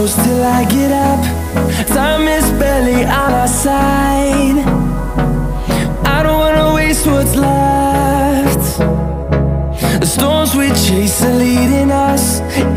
close till I get up. Time is barely on our side. I don't wanna waste what's left. The storms we chase are leading us